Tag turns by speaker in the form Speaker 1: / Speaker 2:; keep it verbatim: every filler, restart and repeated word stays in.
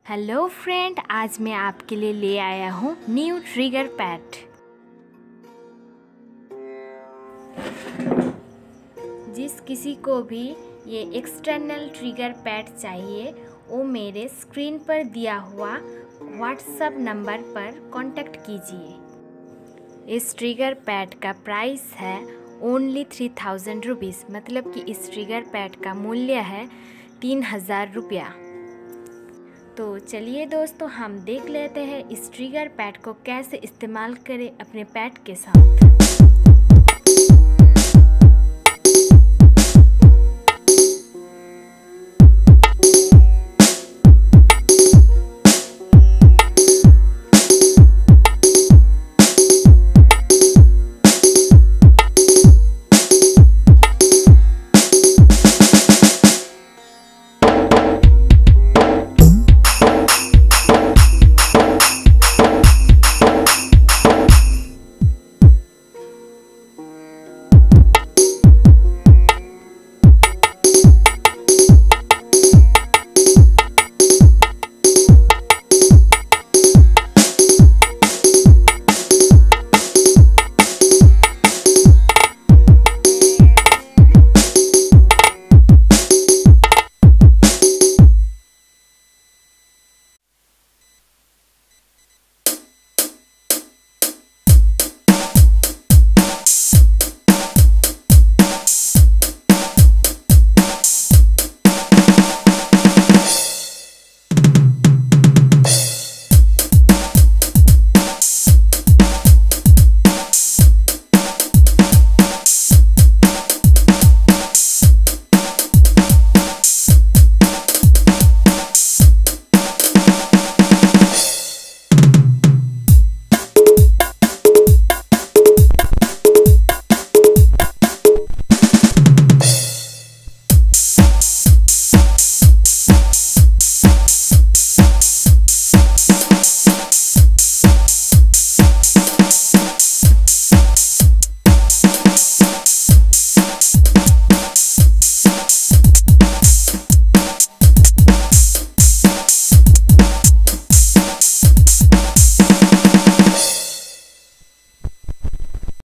Speaker 1: Hello friend, आज मैं आपके लिए ले आया हूँ न्यू ट्रिगर पैड। जिस किसी को भी ये एक्सटर्नल ट्रिगर पैड चाहिए वो मेरे स्क्रीन पर दिया हुआ व्हाट्सएप नंबर पर कांटेक्ट कीजिए। इस ट्रिगर पैड का प्राइस है ओनली थ्री थाउजेंड रुपीज़, मतलब कि इस ट्रिगर पैड का मूल्य है तीन हज़ार रुपया। तो चलिए दोस्तों, हम देख लेते हैं इस ट्रिगर पैड को कैसे इस्तेमाल करें अपने पैड के साथ।